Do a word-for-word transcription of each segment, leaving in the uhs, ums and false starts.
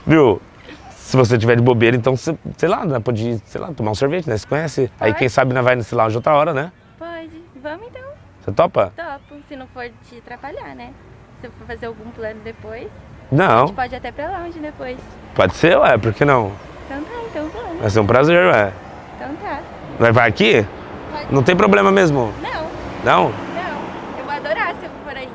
Viu? Se você tiver de bobeira, então, você, sei lá, né, pode ir, sei lá, tomar um sorvete, né? Você conhece? Pode. Aí quem sabe nós vai nesse lounge outra hora, né? Pode. Vamos então. Você topa? Topo, se não for te atrapalhar, né? Se eu for fazer algum plano depois, Não. a gente pode ir até pra lounge depois. Pode ser, ué, por que não? Então tá, então vamos. Vai ser um prazer, ué. Então tá. Vai, vai aqui? Pode. Não tem problema mesmo? Não. Não? Não. Eu vou adorar se eu for aí.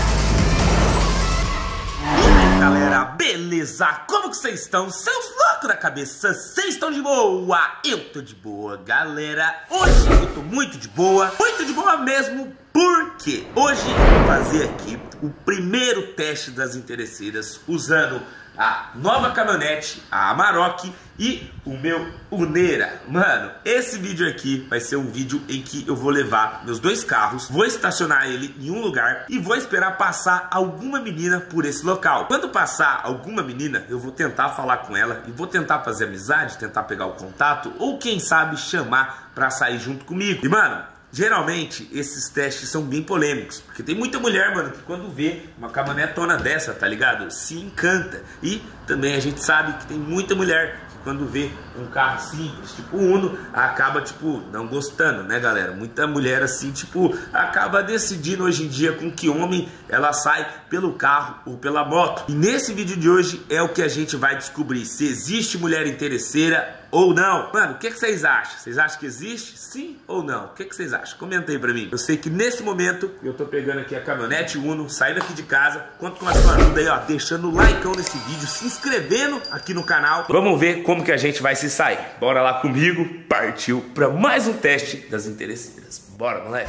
E aí, galera, beleza? Como que vocês estão? Seus loucos da cabeça, vocês estão de boa? Eu tô de boa, galera. Hoje eu tô muito de boa, muito de boa mesmo, porque hoje eu vou fazer aqui o primeiro teste das interesseiras usando a nova caminhonete, a Amarok e o meu Uneira. Mano, esse vídeo aqui vai ser um vídeo em que eu vou levar meus dois carros, vou estacionar ele em um lugar e vou esperar passar alguma menina por esse local. Quando passar alguma menina, eu vou tentar falar com ela e vou tentar fazer amizade, tentar pegar o contato ou quem sabe chamar pra sair junto comigo. E mano, geralmente esses testes são bem polêmicos, porque tem muita mulher, mano, que quando vê uma caminhonetona dessa, tá ligado? Se encanta. E também a gente sabe que tem muita mulher que quando vê um carro simples, tipo Uno, acaba, tipo, não gostando, né, galera? Muita mulher, assim, tipo, acaba decidindo hoje em dia com que homem ela sai pelo carro ou pela moto. E nesse vídeo de hoje é o que a gente vai descobrir, se existe mulher interesseira ou não. Mano, o que, que vocês acham? Vocês acham que existe? Sim ou não? O que, que vocês acham? Comenta aí pra mim. Eu sei que nesse momento eu tô pegando aqui a caminhonete Uno, saindo aqui de casa. Conto com a sua ajuda aí, ó, deixando o likeão nesse vídeo, se inscrevendo aqui no canal. Vamos ver como que a gente vai se sair. Bora lá comigo. Partiu pra mais um teste das interesseiras. Bora, moleque.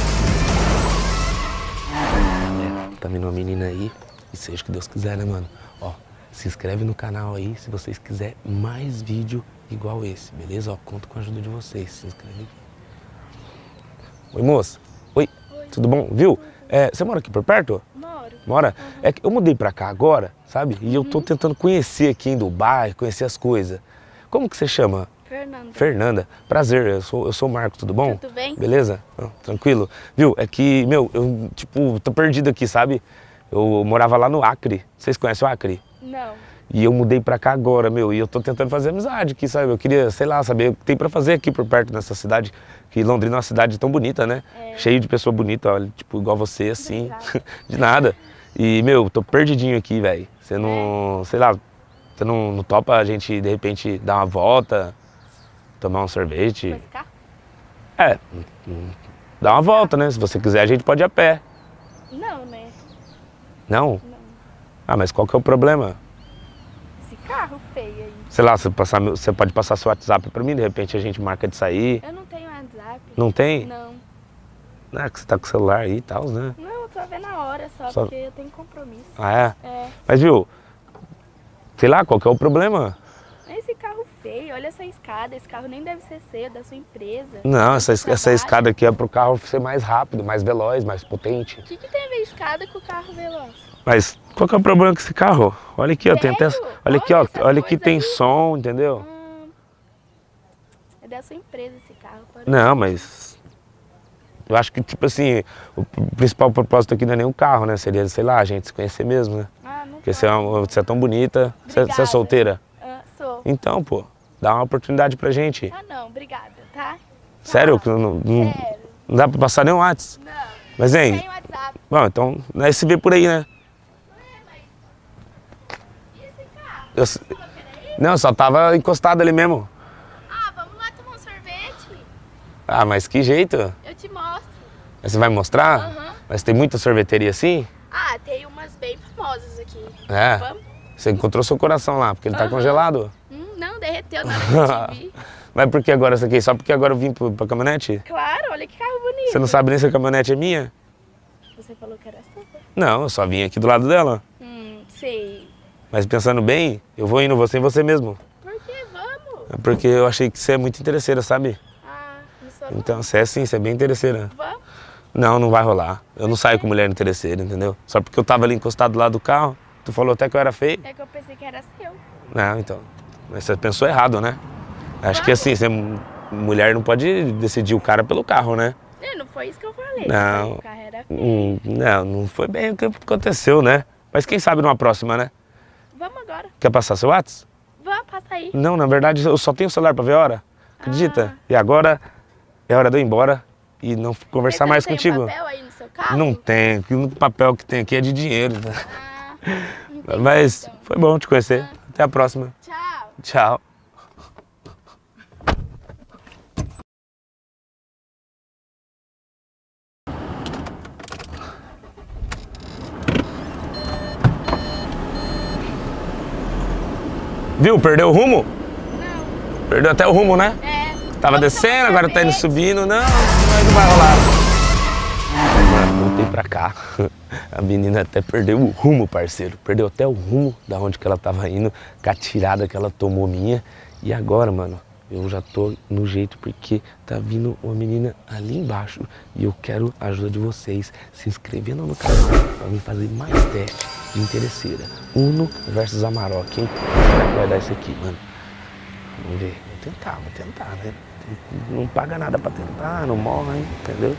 É, tá vindo uma menina aí, e seja o que Deus quiser, né, mano? Ó, se inscreve no canal aí se vocês quiserem mais vídeo igual esse, beleza? Ó, conto com a ajuda de vocês, se inscreve aqui. Oi, moça. Oi, Oi. Tudo bom? Viu? É, você mora aqui por perto? Moro. Mora? Uhum. É que eu mudei pra cá agora, sabe? E uhum. eu tô tentando conhecer aqui do bairro, conhecer as coisas. Como que você chama? Fernanda. Fernanda. Prazer, eu sou, eu sou o Marco, tudo bom? Tudo bem? Beleza? Ah, tranquilo? Viu? É que, meu, eu, tipo, tô perdido aqui, sabe? Eu morava lá no Acre. Vocês conhecem o Acre? Não. E eu mudei pra cá agora, meu, e eu tô tentando fazer amizade aqui, sabe? Eu queria, sei lá, saber o que tem pra fazer aqui por perto nessa cidade, que Londrina é uma cidade tão bonita, né? É. Cheio de pessoa bonita, olha, tipo, igual você, assim, de nada. E, meu, tô perdidinho aqui, velho. Você não, é. sei lá, você não, não topa a gente, de repente, dar uma volta, tomar um sorvete? Vai ficar? É, dar uma volta, né? Se você quiser, a gente pode ir a pé. Não, né? Não? Não. Ah, mas qual que é o problema? Carro feio aí. Sei lá, você, passar, você pode passar seu WhatsApp pra mim, de repente a gente marca de sair. Eu não tenho WhatsApp. Não tem? Não. Não, é que você tá com o celular aí e tal, né? Não, eu tô vendo a hora só, só, porque eu tenho compromisso. Ah, é? É. Mas viu, sei lá, qual que é o problema? Esse carro feio, olha essa escada, esse carro nem deve ser seu, da sua empresa. Não, essa, essa escada aqui é pro carro ser mais rápido, mais veloz, mais potente. O que, que tem a ver escada com o carro veloz? Mas qual que é o problema com esse carro? Olha aqui, ó, tem até, olha aqui, ó, olha aqui tem som, entendeu? Hum, é da sua empresa esse carro. Não, mas eu acho que, tipo assim, o principal propósito aqui não é nem o carro, né? Seria, sei lá, a gente se conhecer mesmo, né? Ah, não. Porque você é, uma, você é tão bonita. Você, você é solteira? Ah, sou. Então, pô, dá uma oportunidade pra gente. Ah, não, obrigada, tá? Sério? Não, não, não, Sério. não dá pra passar nem um WhatsApp? Não. Mas, hein? Não tem WhatsApp. Bom, então, nós se vê por aí, né? Eu, não, eu só tava encostado ali mesmo. Ah, vamos lá tomar um sorvete? Ah, mas que jeito? Eu te mostro. Mas você vai mostrar? Uhum. Mas tem muita sorveteria assim? Ah, tem umas bem famosas aqui. É? Vamos? Você encontrou seu coração lá, porque ele tá Uhum. congelado? Hum, não, derreteu na hora que eu te vi. Mas por que agora isso aqui? Só porque agora eu vim pra, pra caminhonete? Claro, olha que carro bonito. Você não sabe nem se a caminhonete é minha? Você falou que era sua? Não, eu só vim aqui do lado dela. Hum, sei. Mas pensando bem, eu vou indo você em você mesmo. Por que? Vamos. É porque eu achei que você é muito interesseira, sabe? Ah, não sou não. Então, você é sim, você é bem interesseira. Vamos? Não, não vai rolar. Eu não saio com mulher interesseira, entendeu? Só porque eu tava ali encostado lá do carro, tu falou até que eu era feio. É que eu pensei que era seu. Não, então. Mas você pensou errado, né? Acho que assim, você, mulher não pode decidir o cara pelo carro, né? É, não foi isso que eu falei. Não. O carro era feio. Hum, não, não foi bem o que aconteceu, né? Mas quem sabe numa próxima, né? Vamos agora. Quer passar seu WhatsApp? Vamos, passa aí. Não, na verdade eu só tenho o celular pra ver a hora. Acredita? Ah. E agora é hora de eu ir embora e não conversar mais Mas você não contigo. tem um papel aí no seu carro? Não tem. O único papel que tem aqui é de dinheiro. Né? Ah, entendi, Mas então. foi bom te conhecer. Ah. Até a próxima. Tchau. Tchau. Viu? Perdeu o rumo? Não. Perdeu até o rumo, né? É. Tava descendo, agora tá indo subindo. Não, mas não vai rolar. Mano, voltei pra cá. A menina até perdeu o rumo, parceiro. Perdeu até o rumo da onde que ela tava indo, com a tirada que ela tomou minha. E agora, mano, eu já tô no jeito porque tá vindo uma menina ali embaixo. E eu quero a ajuda de vocês se inscrevendo no canal pra mim fazer mais testes de interesseira. Uno versus Amarok, hein? Será que vai dar isso aqui, mano? Vamos ver. Vou tentar, vou tentar, né? Não paga nada pra tentar, não morre, hein? Entendeu?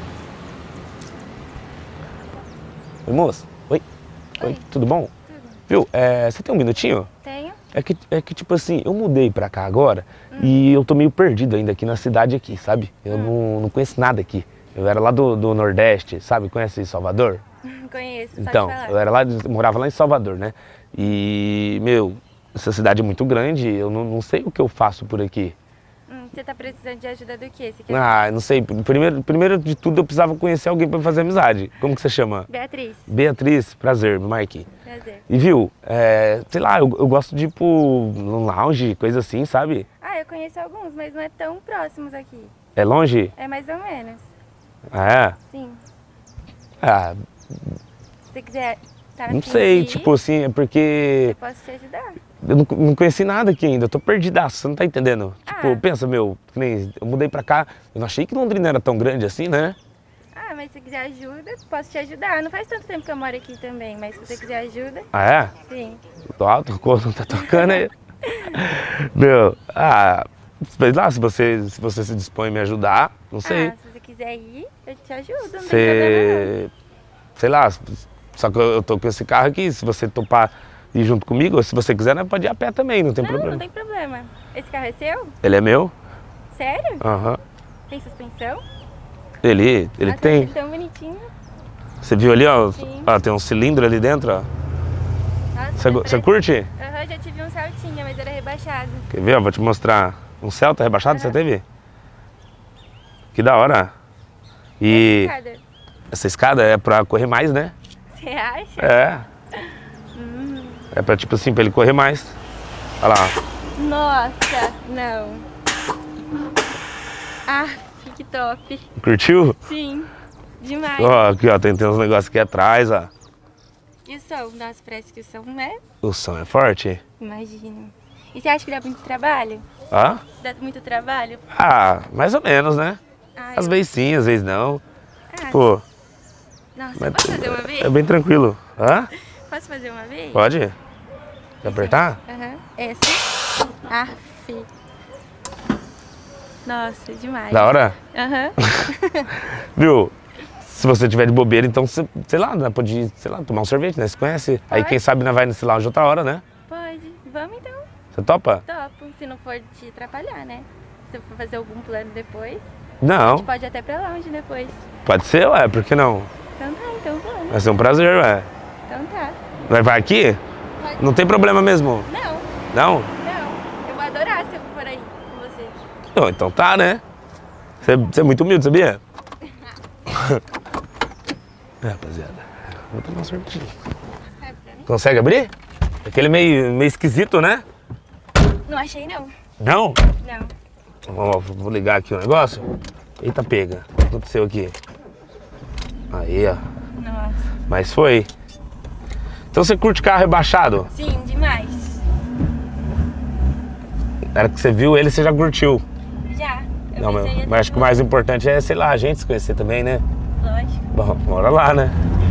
Oi, moça. Oi. Oi. Oi, tudo bom? Tudo. Viu, é, você tem um minutinho? Tenho. É que, é que, tipo assim, eu mudei pra cá agora hum. e eu tô meio perdido ainda aqui na cidade aqui, sabe? Eu hum. não, não conheço nada aqui. Eu era lá do, do Nordeste, sabe? Conhece Salvador? Conheço, só Então, de falar. eu era lá, eu morava lá em Salvador, né? E, meu, essa cidade é muito grande, eu não, não sei o que eu faço por aqui. Hum, você tá precisando de ajuda do quê? Você quer... Ah, não sei. Primeiro, primeiro de tudo, eu precisava conhecer alguém pra fazer amizade. Como que você chama? Beatriz. Beatriz, prazer, Mike. Prazer. E viu, é, sei lá, eu, eu gosto de ir pro num lounge, coisa assim, sabe? Ah, eu conheço alguns, mas não é tão próximos aqui. É longe? É mais ou menos. Ah, é? Sim. Ah, Se você quiser... Tá não sei, tipo assim, é porque... Eu posso te ajudar. Eu não, não conheci nada aqui ainda, eu tô perdidaço, você não tá entendendo? Ah. Tipo, pensa, meu, que nem eu mudei pra cá, eu não achei que Londrina era tão grande assim, né? Ah, mas se quiser ajuda, posso te ajudar. Não faz tanto tempo que eu moro aqui também, mas se você quiser ajuda... Ah, é? Sim. Tô alto, não tá tocando aí. Meu, ah, sei lá, se você, se você se dispõe a me ajudar, não sei. Ah, se você quiser ir, eu te ajudo, não tem problema Você, sei lá, só que eu, eu tô com esse carro aqui, se você topar ir junto comigo, ou se você quiser, nós pode ir a pé também, não tem não. problema. Não, não tem problema. Esse carro é seu? Ele é meu? Sério? Aham. Uhum. Tem suspensão? Ele, ele ah, tem. Tá tão bonitinho. Você viu ali, ó? Sim. Ó, tem um cilindro ali dentro, ó. Nossa, Você, parece... você curte? Aham, uhum, já tive um Celtinha, mas era rebaixado. Quer ver? Ó, vou te mostrar. Um Celta rebaixado, uhum. Você teve? Que da hora. E essa escada? Essa escada é pra correr mais, né? Você acha? É. Hum. É pra, tipo assim, pra ele correr mais. Olha lá. Nossa, não. Ah, que top. Curtiu? Sim, demais. Ó, aqui, ó, tem, tem uns negócios aqui atrás, ó. E o som? Nossa, parece que o som, né? O som é forte? Imagino. E você acha que dá muito trabalho? Hã? Dá muito trabalho? Ah, mais ou menos, né? Ah, às eu... vezes sim, às vezes não. Ah, Pô. Nossa, mas posso fazer uma vez? É bem tranquilo. Hã? Posso fazer uma vez? Pode? Quer apertar? Aham. Uhum. Essa. Ah, fi. Nossa, demais. Da hora? Aham. Uhum. Viu? Se você tiver de bobeira, então, você, sei lá, né, pode ir, sei lá, tomar um sorvete, né? Você conhece? Pode. Aí quem sabe né, vai nesse lounge outra hora, né? Pode. Vamos então. Você topa? Topo, se não for te atrapalhar, né? Se eu for fazer algum plano depois. Não. A gente pode ir até pra lounge depois. Pode ser, ué, por que não? Então tá, então vamos. Vai ser um prazer, ué. Então tá. Vai, vai aqui? Pode. Não tem problema mesmo? Não. Não? Não. Eu vou adorar se eu for aí com você. Não, então tá, né? Você, você é muito humilde, sabia? É, rapaziada, vou tomar um sorvetinho. Consegue abrir? Aquele meio, meio esquisito, né? Não achei, não. Não? Não. Ó, vou ligar aqui o negócio. Eita, pega. O que aconteceu aqui? Aí, ó. Nossa. Mas foi. Então você curte carro rebaixado? Sim, demais. Era que você viu ele, você já curtiu. Já. Eu Não, mas, pensei mas acho que o mais importante é, sei lá, a gente se conhecer também, né? Lógico. Bom, bora lá, né?